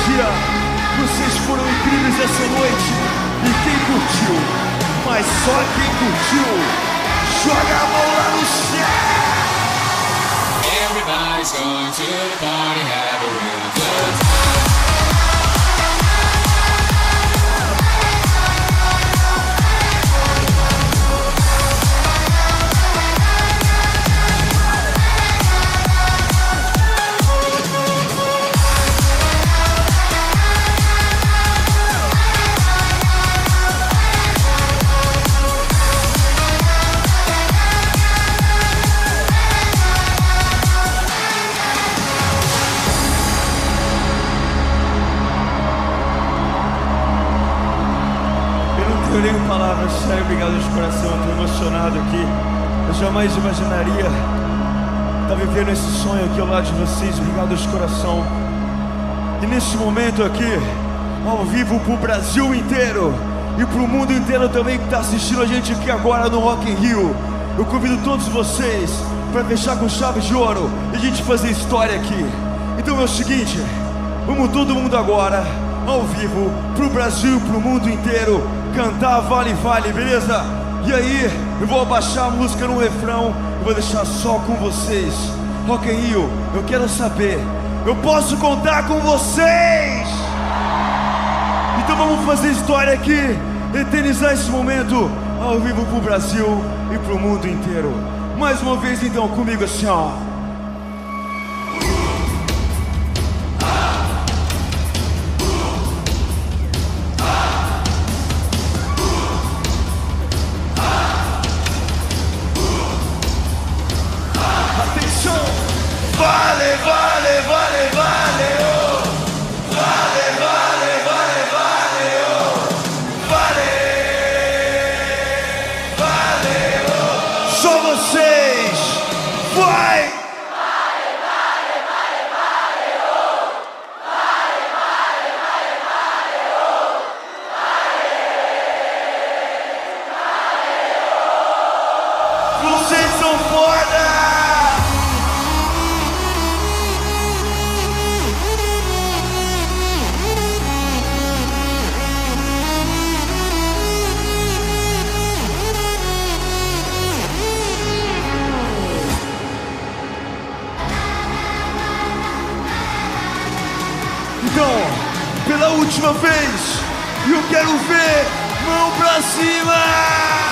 energia. Vocês foram incríveis essa noite. E quem curtiu, mas só quem curtiu, joga a mão lá no céu. Everybody's going to the party, have a real good time. Eu nem palavras, sério, obrigado de coração, eu tô emocionado aqui. Eu jamais imaginaria estar vivendo esse sonho aqui ao lado de vocês, obrigado de coração. E nesse momento aqui, ao vivo pro Brasil inteiro e pro mundo inteiro também que tá assistindo a gente aqui agora no Rock in Rio, eu convido todos vocês para fechar com chave de ouro e a gente fazer história aqui. Então é o seguinte, vamos todo mundo agora, ao vivo, pro Brasil e pro mundo inteiro, cantar Vale Vale, beleza? E aí, eu vou abaixar a música no refrão e vou deixar só com vocês. Rock in Rio, eu quero saber, eu posso contar com vocês? Então vamos fazer história aqui, eternizar esse momento ao vivo pro Brasil e pro mundo inteiro. Mais uma vez então, comigo assim, ó. Vale, vale, vale, vale, oh. Vale, vale, vale, vale, oh. Vale, vale, oh. Só vocês, vai! Vale, vale, vale, vale, oh. Vale, vale, vale, vale, oh. Vale, vale, oh. Vocês são foda! Então, pela última vez, eu quero ver mão pra cima!